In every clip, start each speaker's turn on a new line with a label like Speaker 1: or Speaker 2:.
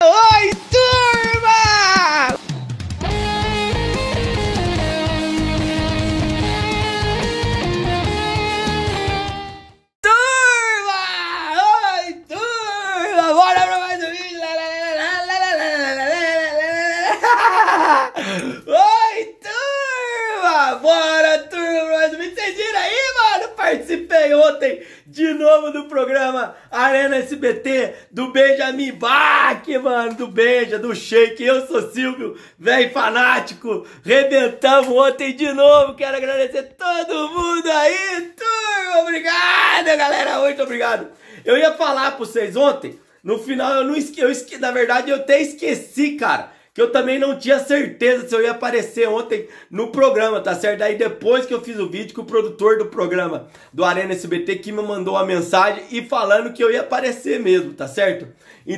Speaker 1: Oi, turma! Turma! Oi, turma! Bora pra mais um vídeo! Oi, turma! Bora, turma! Mais um vídeo! Vocês viram aí, mano? Participei ontem de novo do programa Arena SBT, do Benjamin Bach, mano, do Benja, do Sheik. Eu sou Silvio, velho fanático. Rebentamos ontem de novo. Quero agradecer todo mundo aí, turma. Obrigado, galera. Muito obrigado. Eu ia falar pra vocês ontem, no final eu não esqueci, na verdade eu até esqueci, cara, que eu também não tinha certeza se eu ia aparecer ontem no programa, tá certo? Aí depois que eu fiz o vídeo, que o produtor do programa do Arena SBT que me mandou uma mensagem e falando que eu ia aparecer mesmo, tá certo?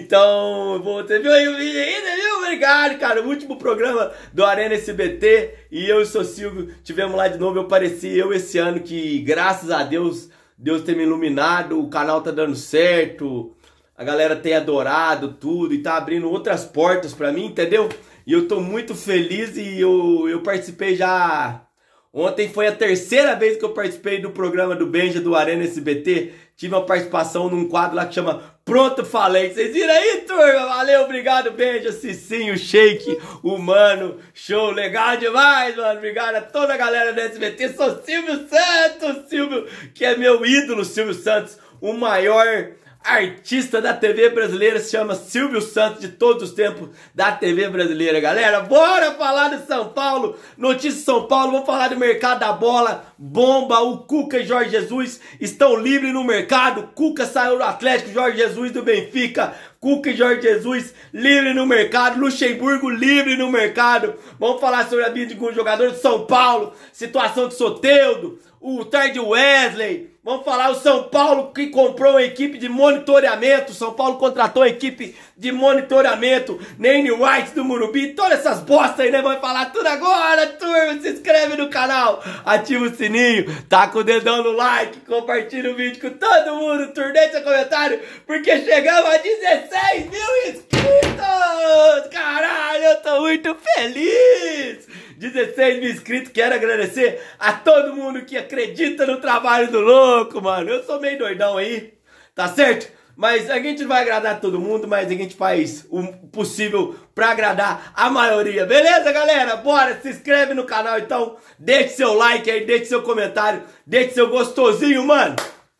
Speaker 1: Então, você viu aí o vídeo ainda, viu? Obrigado, cara. O último programa do Arena SBT e eu e o seu Silvio tivemos lá de novo. Eu apareci esse ano que, graças a Deus, Deus tem me iluminado, o canal tá dando certo. A galera tem adorado tudo e tá abrindo outras portas pra mim, entendeu? E eu tô muito feliz e eu participei já... Ontem foi a terceira vez que eu participei do programa do Benja, do Arena SBT. Tive uma participação num quadro lá que chama Pronto Falei. Vocês viram aí, turma? Valeu, obrigado, Benja, Cicinho, Sheik, o Mano. Show, legal demais, mano. Obrigado a toda a galera do SBT. Sou Silvio Santos, Silvio, que é meu ídolo, Silvio Santos, o maior artista da TV brasileira, se chama Silvio Santos, de todos os tempos da TV brasileira, galera. Bora falar de São Paulo, notícias de São Paulo, vamos falar do mercado da bola, bomba, o Cuca e Jorge Jesus estão livres no mercado, Cuca saiu do Atlético, Jorge Jesus do Benfica, Cuca e Jorge Jesus livre no mercado, Luxemburgo livre no mercado. Vamos falar sobre a vida de um jogador de São Paulo, situação de Soteldo, o Tard Wesley. Vamos falar o São Paulo que comprou uma equipe de monitoramento. São Paulo contratou uma equipe de monitoramento. Nane White do Morumbi. Todas essas bostas aí, né? Vamos falar tudo agora, turma. Se inscreve no canal. Ativa o sininho. Tá com o dedão no like. Compartilha o vídeo com todo mundo. Turma, deixa seu comentário. Porque chegamos a 16 mil inscritos. Caralho, eu tô muito feliz. 16 mil inscritos, quero agradecer a todo mundo que acredita no trabalho do louco, mano. Eu sou meio doidão aí, tá certo? Mas a gente não vai agradar todo mundo, mas a gente faz o possível pra agradar a maioria. Beleza, galera? Bora, se inscreve no canal então, deixe seu like aí, deixe seu comentário, deixe seu gostosinho, mano.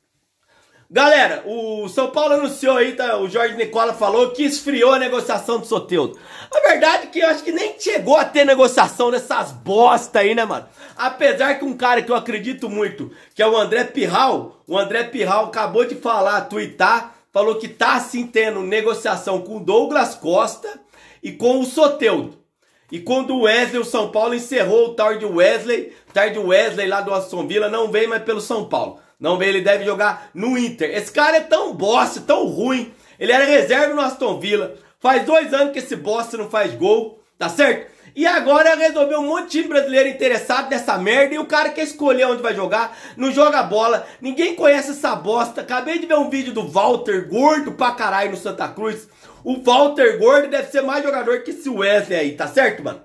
Speaker 1: Galera, o São Paulo anunciou aí, tá, o Jorge Nicola falou que esfriou a negociação do Soteldo. A verdade é que eu acho que nem chegou a ter negociação dessas bosta aí, né, mano? Apesar que um cara que eu acredito muito, que é o André Pirral acabou de falar, twittar, falou que tá sim tendo negociação com o Douglas Costa e com o Soteldo. E quando o Wesley, o São Paulo encerrou o Tard Wesley lá do Aston Villa, não vem mais pelo São Paulo. Não vem, ele deve jogar no Inter. Esse cara é tão bosta, tão ruim. Ele era reserva no Aston Villa. Faz 2 anos que esse bosta não faz gol, tá certo? E agora resolveu um monte de time brasileiro interessado nessa merda. E o cara quer escolher onde vai jogar, não joga bola. Ninguém conhece essa bosta. Acabei de ver um vídeo do Walter, gordo pra caralho no Santa Cruz. O Walter gordo deve ser mais jogador que esse Wesley aí, tá certo, mano?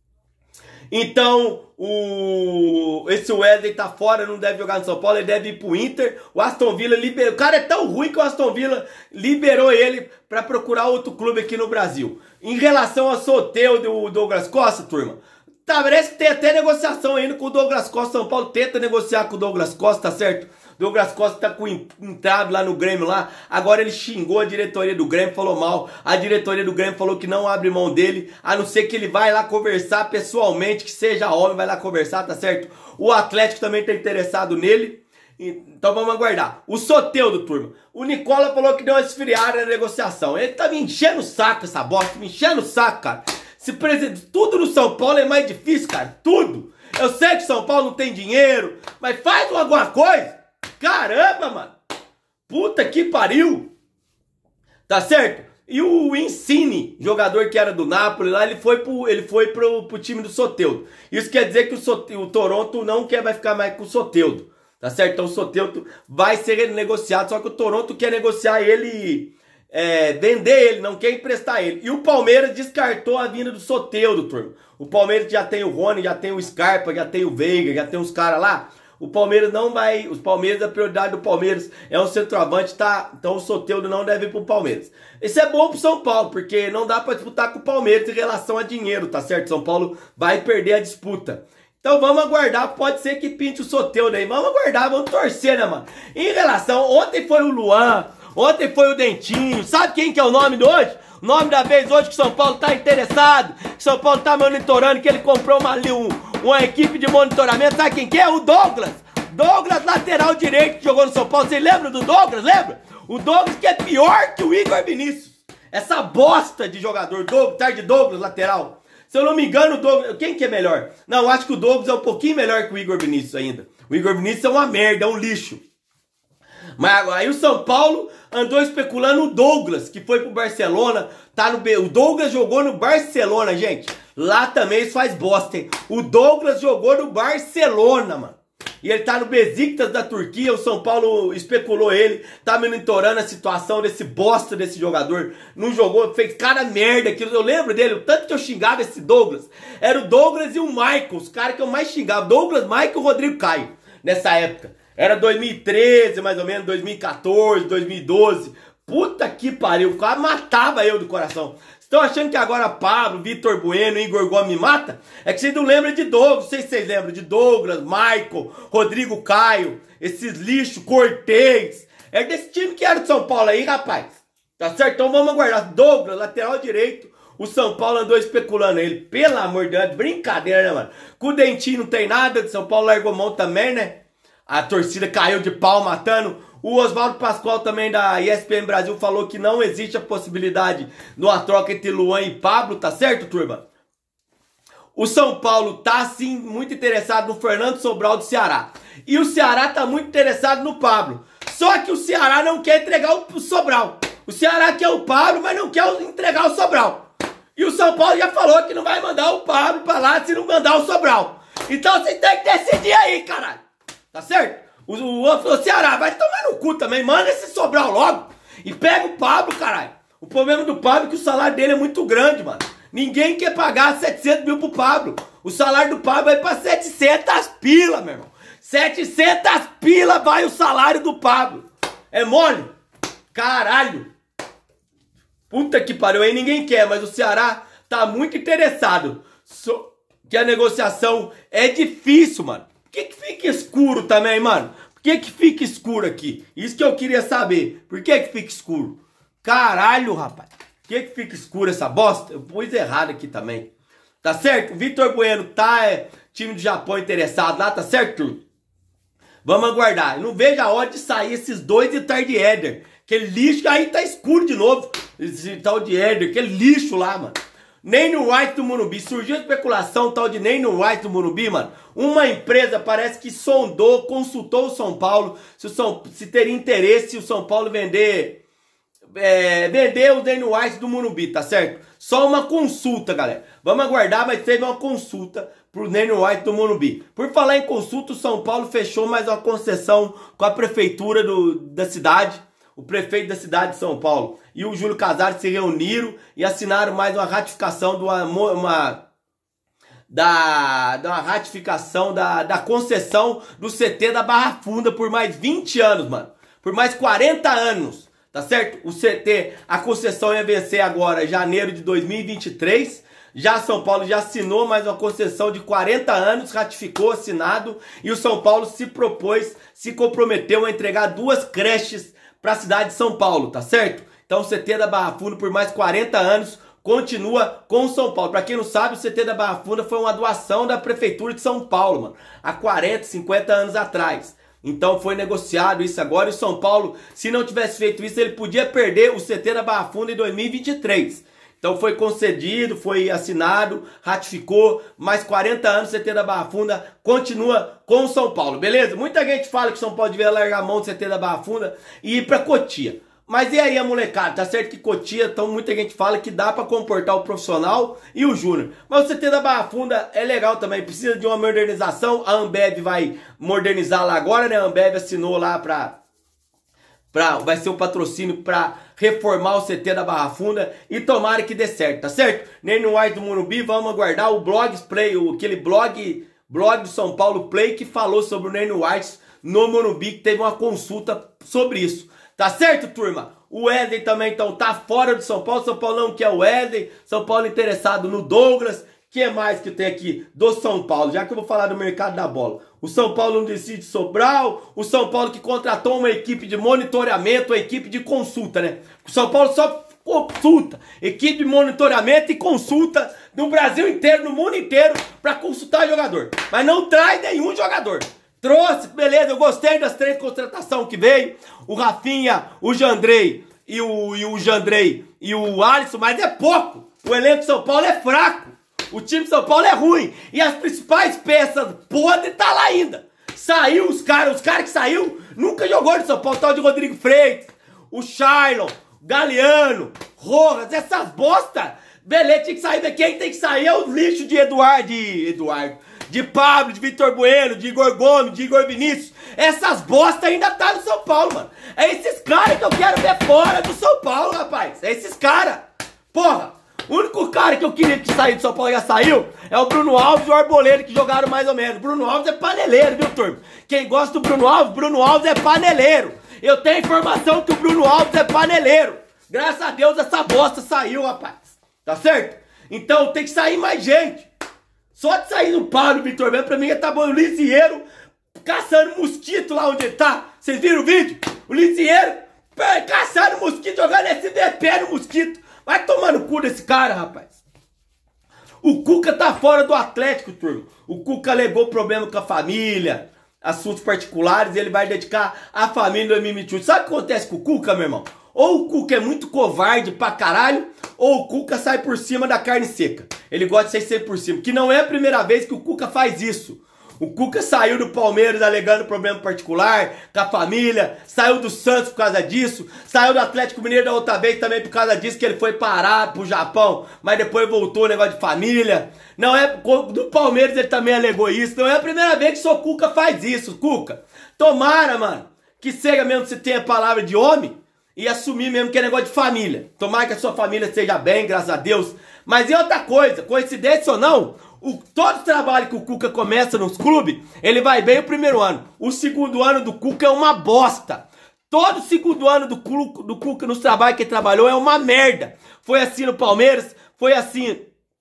Speaker 1: Então, esse Wesley tá fora, não deve jogar no São Paulo, ele deve ir pro Inter. O Aston Villa liberou. O cara é tão ruim que o Aston Villa liberou ele pra procurar outro clube aqui no Brasil. Em relação ao Soteldo e o Douglas Costa, turma, tá, parece que tem até negociação ainda com o Douglas Costa. São Paulo tenta negociar com o Douglas Costa, tá certo? Douglas Costa tá com entrado lá no Grêmio lá. Agora ele xingou a diretoria do Grêmio, falou mal. A diretoria do Grêmio falou que não abre mão dele, a não ser que ele vai lá conversar pessoalmente, que seja homem, vai lá conversar, tá certo? O Atlético também tá interessado nele. Então vamos aguardar. O Soteldo, turma. O Nicola falou que deu uma esfriada na negociação. Ele tá me enchendo o saco, essa bosta, me enchendo o saco, cara. Tudo no São Paulo é mais difícil, cara. Tudo. Eu sei que São Paulo não tem dinheiro, mas faz alguma coisa. Caramba, mano. Puta que pariu. Tá certo? E o Insigne, jogador que era do Napoli lá, ele foi pro time do Soteldo. Isso quer dizer que o Toronto não vai ficar mais com o Soteldo. Tá certo? Então o Soteldo vai ser negociado, só que o Toronto quer negociar ele vender ele, não quer emprestar ele. E o Palmeiras descartou a vinda do Soteldo, turma. O Palmeiras já tem o Rony, já tem o Scarpa, já tem o Veiga, já tem uns caras lá. O Palmeiras não vai... Os Palmeiras, a prioridade do Palmeiras é um centroavante, tá? Então o Soteldo não deve ir pro Palmeiras. Isso é bom pro São Paulo, porque não dá pra disputar com o Palmeiras em relação a dinheiro, tá certo? São Paulo vai perder a disputa. Então vamos aguardar, pode ser que pinte o Soteldo aí. Vamos aguardar, vamos torcer, né, mano? Em relação... Ontem foi o Luan, ontem foi o Dentinho. Sabe quem que é o nome de hoje? O nome da vez hoje que o São Paulo tá interessado, que o São Paulo tá monitorando, que ele comprou uma equipe de monitoramento. Sabe quem que é? O Douglas. Douglas, lateral direito, que jogou no São Paulo. Vocês lembram do Douglas? Lembra? O Douglas que é pior que o Igor Vinícius. Essa bosta de jogador, Douglas, lateral. Se eu não me engano, o Douglas... Quem que é melhor? Não, eu acho que o Douglas é um pouquinho melhor que o Igor Vinícius ainda. O Igor Vinícius é uma merda, é um lixo. Mas aí o São Paulo andou especulando o Douglas, que foi pro Barcelona, tá no B. O Douglas jogou no Barcelona, gente. Lá também isso faz bosta, hein? O Douglas jogou no Barcelona, mano. E ele tá no Besiktas da Turquia, o São Paulo especulou ele, tá monitorando a situação desse bosta desse jogador. Não jogou, fez cara merda aquilo. Eu lembro dele, o tanto que eu xingava esse Douglas. Era o Douglas e o Michael, os caras que eu mais xingava. Douglas, Michael e Rodrigo Caio, nessa época. Era 2013, mais ou menos, 2014, 2012. Puta que pariu, o cara matava eu do coração. Estão achando que agora Pablo, Vitor Bueno, Igor Gomes me mata? É que vocês não lembram de Douglas. Não sei se vocês lembram de Douglas, Michael, Rodrigo Caio, esses lixos, Cortez. É desse time que era do São Paulo aí, rapaz. Tá certo? Então vamos aguardar. Douglas, lateral direito. O São Paulo andou especulando ele. Pelo amor de Deus, brincadeira, né, mano? Com o Dentinho não tem nada. O São Paulo largou mão também, né? A torcida caiu de pau matando. O Oswaldo Pascoal também da ESPN Brasil falou que não existe a possibilidade de uma troca entre Luan e Pablo, tá certo, turma? O São Paulo tá, sim, muito interessado no Fernando Sobral do Ceará. E o Ceará tá muito interessado no Pablo. Só que o Ceará não quer entregar o Sobral. O Ceará quer o Pablo, mas não quer entregar o Sobral. E o São Paulo já falou que não vai mandar o Pablo pra lá se não mandar o Sobral. Então vocês têm que decidir aí, caralho. Tá certo? O Ceará vai tomar no cu também. Manda esse Sobral logo. E pega o Pablo, caralho. O problema do Pablo é que o salário dele é muito grande, mano. Ninguém quer pagar 700 mil pro Pablo. O salário do Pablo vai pra 700 pila, meu irmão. 700 pila vai o salário do Pablo. É mole? Caralho. Puta que pariu. Aí ninguém quer, mas o Ceará tá muito interessado. Que a negociação é difícil, mano. Por que fica escuro também, mano? Por que fica escuro aqui? Isso que eu queria saber. Por que fica escuro? Caralho, rapaz. Por que fica escuro essa bosta? Eu pus errado aqui também. Tá certo? Vitor Bueno tá, time do Japão interessado lá, tá certo? Vamos aguardar. Eu não vejo a hora de sair esses dois de tarde Éder. Aquele lixo, aí tá escuro de novo. Esse tal de Éder, aquele lixo lá, mano. Nem no White do Morumbi. Surgiu a especulação tal de nem no White do Morumbi, mano. Uma empresa parece que sondou, consultou o São Paulo se teria interesse o São Paulo vender o Danny White do Morumbi, tá certo? Só uma consulta, galera. Vamos aguardar, mas teve uma consulta pro Danny White do Morumbi. Por falar em consulta, o São Paulo fechou mais uma concessão com a prefeitura da cidade. O prefeito da cidade de São Paulo e o Júlio Casares se reuniram e assinaram mais uma ratificação da concessão do CT da Barra Funda por mais 20 anos, mano. Por mais 40 anos, tá certo? O CT, a concessão ia vencer agora, janeiro de 2023. Já São Paulo já assinou mais uma concessão de 40 anos, ratificou, assinado. E o São Paulo se comprometeu a entregar 2 creches para a cidade de São Paulo, tá certo? Então o CT da Barra Funda por mais 40 anos continua com o São Paulo. Para quem não sabe, o CT da Barra Funda foi uma doação da prefeitura de São Paulo, mano, há 40, 50 anos atrás. Então foi negociado isso agora e o São Paulo, se não tivesse feito isso, ele podia perder o CT da Barra Funda em 2023. Então foi concedido, foi assinado, ratificou, mais 40 anos o CT da Barra Funda continua com o São Paulo, beleza? Muita gente fala que o São Paulo devia largar a mão do CT da Barra Funda e ir pra Cotia. Mas e aí a molecada? Tá certo que Cotia, então muita gente fala que dá pra comportar o profissional e o júnior. Mas o CT da Barra Funda é legal também, precisa de uma modernização. A Ambev vai modernizar lá agora, né? A Ambev assinou lá vai ser um patrocínio para reformar o CT da Barra Funda e tomara que dê certo, tá certo? Ney White do Morumbi, vamos aguardar o Blogs Play, aquele blog do São Paulo Play que falou sobre o Ney White no Morumbi, que teve uma consulta sobre isso. Tá certo, turma? O Wesley também então tá fora do São Paulo não quer o Wesley, São Paulo interessado no Douglas. Que mais que tem aqui do São Paulo? Já que eu vou falar do mercado da bola. O São Paulo não decide Sobral. O São Paulo que contratou uma equipe de monitoramento, uma equipe de consulta, né? O São Paulo só consulta. Equipe de monitoramento e consulta no Brasil inteiro, no mundo inteiro, para consultar jogador. Mas não traz nenhum jogador. Trouxe, beleza, eu gostei das 3 contratações que veio. O Rafinha, o Jandrei e o Jandrei e o Alisson, mas é pouco. O elenco de São Paulo é fraco. O time de São Paulo é ruim. E as principais peças podres tá lá ainda. Saiu os caras que saiu, nunca jogou no São Paulo. Tal de Rodrigo Freitas, o Shailon, Galeano, Rojas, essas bosta. Beleza, tinha que sair daqui. Quem tem que sair é o lixo de Eduardo, de Pablo, de Vitor Bueno, de Igor Gomes, de Igor Vinícius. Essas bosta ainda tá no São Paulo, mano. É esses caras que eu quero ver fora do São Paulo, rapaz. É esses caras. Porra. O único cara que eu queria que saísse do São Paulo já saiu é o Bruno Alves e o Arboleda, que jogaram mais ou menos. Bruno Alves é paneleiro, viu, turma? Quem gosta do Bruno Alves é paneleiro. Eu tenho informação que o Bruno Alves é paneleiro. Graças a Deus essa bosta saiu, rapaz. Tá certo? Então tem que sair mais gente. Só de sair no pau do Vitor Bueno, pra mim já tá bom. O Lisieiro caçando mosquito lá onde ele tá. Vocês viram o vídeo? O Lisieiro caçando mosquito, jogando SBP no mosquito. Vai tomar no cu desse cara, rapaz. O Cuca tá fora do Atlético, turma. O Cuca alegou problema com a família, assuntos particulares, e ele vai dedicar a família em 2021. Sabe o que acontece com o Cuca, meu irmão? Ou o Cuca é muito covarde pra caralho, ou o Cuca sai por cima da carne seca. Ele gosta de sair sempre por cima, que não é a primeira vez que o Cuca faz isso. O Cuca saiu do Palmeiras alegando problema particular com a família, saiu do Santos por causa disso, saiu do Atlético Mineiro da outra vez também por causa disso, que ele foi parar pro Japão, mas depois voltou o negócio de família. Não é do Palmeiras ele também alegou isso, não é a primeira vez que o Cuca faz isso, Cuca. Tomara, mano, que seja mesmo que você tenha palavra de homem e assumir mesmo que é negócio de família. Tomara que a sua família esteja bem, graças a Deus. Mas e outra coisa, coincidência ou não, todo trabalho que o Cuca começa nos clubes, ele vai bem o primeiro ano. O segundo ano do Cuca é uma bosta. Todo segundo ano do Cuca nos trabalhos que ele trabalhou é uma merda. Foi assim no Palmeiras, foi assim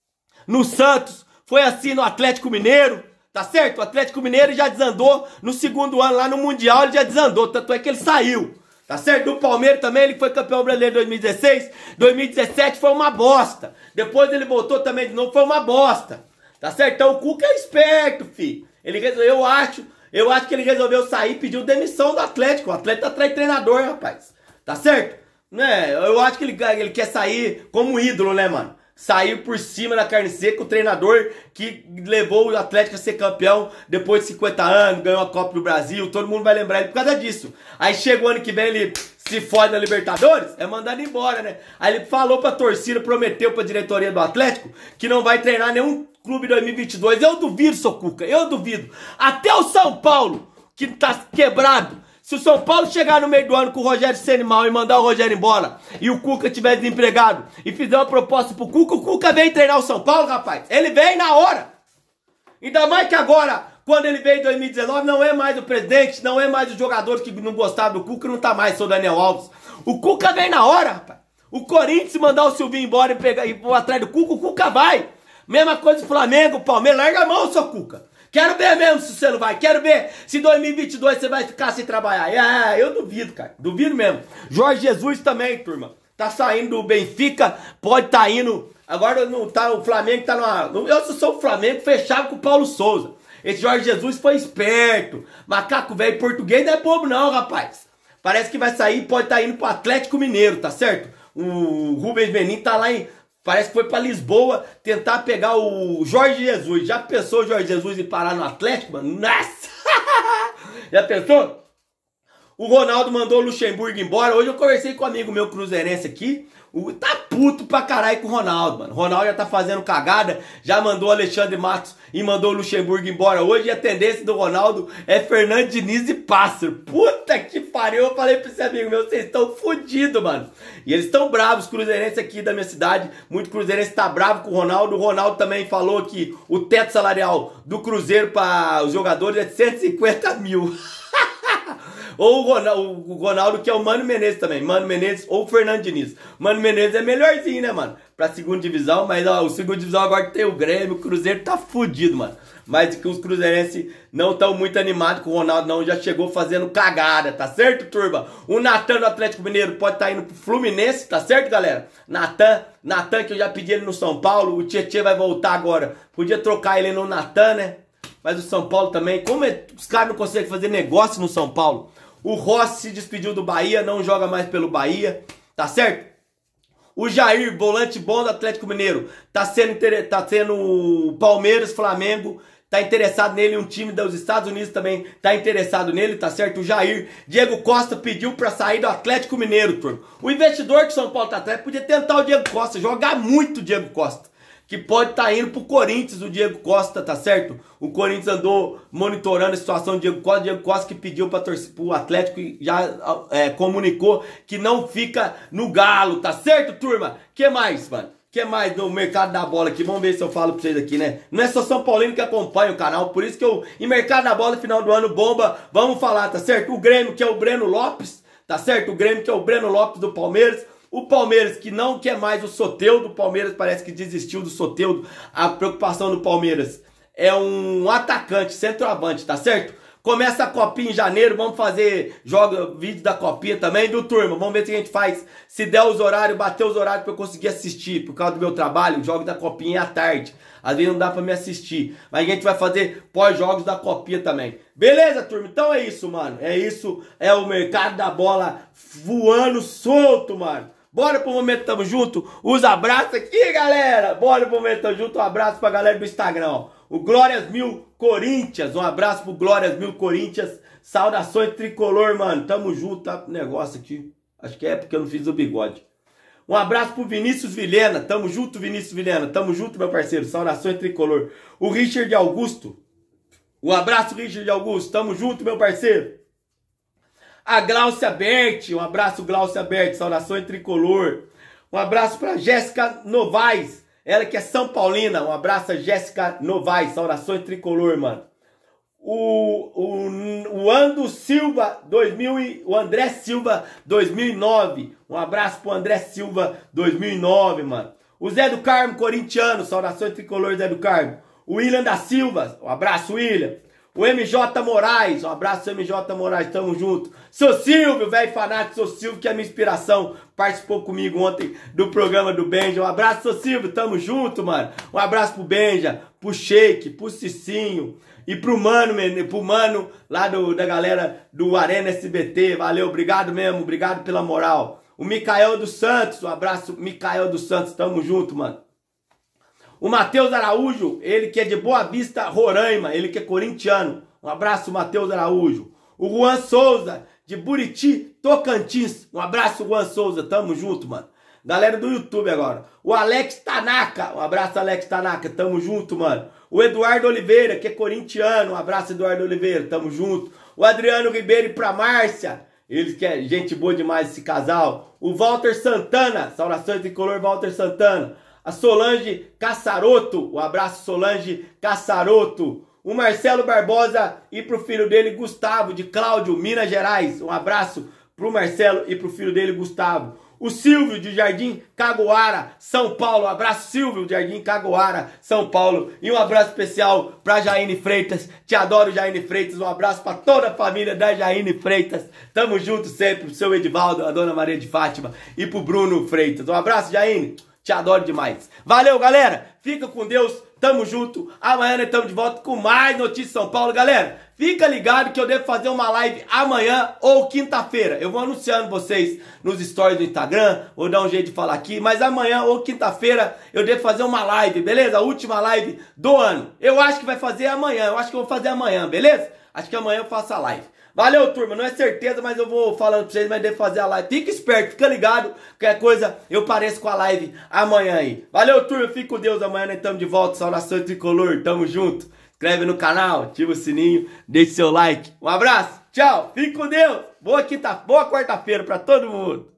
Speaker 1: no Santos, foi assim no Atlético Mineiro, tá certo? O Atlético Mineiro já desandou no segundo ano lá no Mundial, ele já desandou, tanto é que ele saiu. Tá certo? Do Palmeiras também, ele foi campeão brasileiro em 2016, 2017 foi uma bosta. Depois ele voltou também de novo, foi uma bosta. Tá certo? Então o Cuca é esperto, filho. Eu acho que ele resolveu sair e pediu demissão do Atlético. O Atlético tá atrás de treinador, rapaz. Tá certo? Né? Eu acho que ele quer sair como ídolo, né, mano? Sair por cima da carne seca, o treinador que levou o Atlético a ser campeão depois de 50 anos, ganhou a Copa do Brasil, todo mundo vai lembrar ele por causa disso. Aí chega o ano que vem, ele se fode na Libertadores, é mandado embora, né? Aí ele falou pra torcida, prometeu pra diretoria do Atlético que não vai treinar nenhum clube em 2022. Eu duvido, seu Cuca, eu duvido. Até o São Paulo, que tá quebrado, se o São Paulo chegar no meio do ano com o Rogério Ceni mal e mandar o Rogério embora e o Cuca tiver desempregado e fizer uma proposta pro Cuca, o Cuca vem treinar o São Paulo, rapaz. Ele vem na hora. Ainda mais que agora, quando ele veio em 2019, não é mais o presidente, não é mais os jogadores que não gostavam do Cuca, não tá mais, sou o Daniel Alves. O Cuca vem na hora, rapaz. O Corinthians, se mandar o Silvinho embora e ir atrás do Cuca, o Cuca vai. Mesma coisa do Flamengo, o Palmeiras, larga a mão, seu Cuca. Quero ver mesmo se você não vai. Quero ver se em 2022 você vai ficar sem trabalhar. Eu duvido, cara. Duvido mesmo. Jorge Jesus também, turma. Tá saindo do Benfica. Pode tá indo. Agora não tá, o Flamengo tá numa... Eu sou o Flamengo fechado com o Paulo Souza. Esse Jorge Jesus foi esperto. Macaco velho português não é bobo não, rapaz. Parece que vai sair, pode tá indo pro Atlético Mineiro, tá certo? O Rubens Menin tá lá em... Parece que foi pra Lisboa tentar pegar o Jorge Jesus. Já pensou o Jorge Jesus ir parar no Atlético, mano? Nossa! Já pensou? O Ronaldo mandou o Luxemburgo embora. Hoje eu conversei com um amigo meu cruzeirense aqui. Tá puto pra caralho com o Ronaldo, mano. O Ronaldo já tá fazendo cagada, já mandou o Alexandre Matos e mandou o Luxemburgo embora hoje. E a tendência do Ronaldo é Fernando Diniz e Pássaro. Puta que pariu, eu falei pra esse amigo meu, vocês estão fodidos, mano. E eles estão bravos, os cruzeirenses aqui da minha cidade. Muito cruzeirense tá bravo com o Ronaldo. O Ronaldo também falou que o teto salarial do Cruzeiro para os jogadores é de 150 mil. Ou o Ronaldo, que é o Mano Menezes também. Mano Menezes ou o Fernando Diniz. Mano Menezes é melhorzinho, né, mano? Pra segunda divisão. Mas, ó, o segunda divisão agora tem o Grêmio. O Cruzeiro tá fudido, mano. Mas que os cruzeirenses não estão muito animados com o Ronaldo, não. Já chegou fazendo cagada, tá certo, turma? O Natan do Atlético Mineiro pode estar indo pro Fluminense, tá certo, galera? Natan, que eu já pedi ele no São Paulo. O Tietê vai voltar agora. Podia trocar ele no Natan, né? Mas o São Paulo também. Como os caras não conseguem fazer negócio no São Paulo? O Rossi se despediu do Bahia, não joga mais pelo Bahia, tá certo? O Jair, volante bom do Atlético Mineiro, tá sendo Palmeiras, Flamengo, tá interessado nele, um time dos Estados Unidos também tá interessado nele, tá certo? O Jair, Diego Costa pediu pra sair do Atlético Mineiro, turma. O investidor que o São Paulo tá atrás podia tentar o Diego Costa, jogar muito o Diego Costa. Que pode estar indo pro Corinthians, o Diego Costa, tá certo? O Corinthians andou monitorando a situação do Diego Costa que pediu para torcer pro Atlético e já comunicou que não fica no Galo, tá certo, turma? Que mais, mano? Que mais no mercado da bola aqui? Vamos ver se eu falo pra vocês aqui, né? Não é só São Paulino que acompanha o canal, por isso que eu, em mercado da bola, final do ano, bomba, vamos falar, tá certo? O Grêmio, que é o Breno Lopes, tá certo? O Grêmio, que é o Breno Lopes do Palmeiras. O Palmeiras, que não quer mais o Soteldo. O Palmeiras parece que desistiu do Soteldo. A preocupação do Palmeiras é um atacante, centroavante, tá certo? Começa a Copinha em janeiro, vamos fazer vídeo da Copinha também, viu, turma? Vamos ver se a gente faz, se der os horários, bater os horários pra eu conseguir assistir. Por causa do meu trabalho, o jogo da Copinha é à tarde. Às vezes não dá pra me assistir. Mas a gente vai fazer pós-jogos da Copinha também. Beleza, turma? Então é isso, mano. É isso, é o mercado da bola voando solto, mano. Bora pro momento, tamo junto. Os abraços aqui, galera. Bora pro momento, tamo junto. Um abraço pra galera do Instagram, ó. O Glórias Mil Corinthians. Um abraço pro Glórias Mil Corinthians. Saudações tricolor, mano. Tamo junto, tá pro negócio aqui. Acho que é porque eu não fiz o bigode. Um abraço pro Vinícius Vilhena. Tamo junto, Vinícius Vilhena. Tamo junto, meu parceiro. Saudações tricolor. O Richard Augusto. Um abraço, Richard Augusto. Tamo junto, meu parceiro. A Glaucia Berti, um abraço, Glaucia Berti, saudações tricolor. Um abraço para Jéssica Novaes, ela que é São Paulina. Um abraço a Jéssica Novaes, saudações tricolor, mano. O Ando Silva, o André Silva 2009. Um abraço pro André Silva 2009, mano. O Zé do Carmo, corintiano, saudações tricolor, Zé do Carmo. O William da Silva, um abraço, William. O MJ Moraes, um abraço, MJ Moraes, tamo junto. Sou Silvio, velho fanático, sou Silvio, que é a minha inspiração. Participou comigo ontem do programa do Benja. Um abraço, sou Silvio, tamo junto, mano. Um abraço pro Benja, pro Sheik, pro Cicinho e pro Mano lá da galera do Arena SBT. Valeu, obrigado mesmo, obrigado pela moral. O Micael dos Santos, um abraço, Micael dos Santos, tamo junto, mano. O Matheus Araújo, ele que é de Boa Vista, Roraima, ele que é corintiano. Um abraço, Matheus Araújo. O Juan Souza, de Buriti, Tocantins. Um abraço, Juan Souza, tamo junto, mano. Galera do YouTube agora. O Alex Tanaka, um abraço, Alex Tanaka, tamo junto, mano. O Eduardo Oliveira, que é corintiano. Um abraço, Eduardo Oliveira, tamo junto. O Adriano Ribeiro e pra Márcia. Eles que é gente boa demais, esse casal. O Walter Santana, saudações de color, Walter Santana. A Solange Caçaroto, um abraço, Solange Caçaroto. O Marcelo Barbosa e pro filho dele, Gustavo, de Cláudio, Minas Gerais. Um abraço pro Marcelo e pro filho dele, Gustavo. O Silvio, de Jardim Cagoara, São Paulo. Um abraço, Silvio, de Jardim Cagoara, São Paulo. E um abraço especial pra Jaine Freitas. Te adoro, Jaine Freitas. Um abraço pra toda a família da Jaine Freitas. Tamo junto sempre, pro seu Edivaldo, a dona Maria de Fátima e pro Bruno Freitas. Um abraço, Jaine. Te adoro demais. Valeu, galera. Fica com Deus. Tamo junto. Amanhã nós estamos de volta com mais notícias de São Paulo. Galera, fica ligado que eu devo fazer uma live amanhã ou quinta-feira. Eu vou anunciando vocês nos stories do Instagram. Vou dar um jeito de falar aqui. Mas amanhã ou quinta-feira eu devo fazer uma live, beleza? A última live do ano. Eu acho que vai fazer amanhã. Eu acho que eu vou fazer amanhã, beleza? Acho que amanhã eu faço a live. Valeu, turma. Não é certeza, mas eu vou falando pra vocês, mas devo fazer a live. Fica esperto, fica ligado. Qualquer coisa, eu pareço com a live amanhã aí. Valeu, turma. Fique com Deus. Amanhã nós estamos de volta. Saudação tricolor. Tamo junto. Inscreve no canal, ativa o sininho, deixe seu like. Um abraço. Tchau. Fique com Deus. Boa quarta-feira pra todo mundo.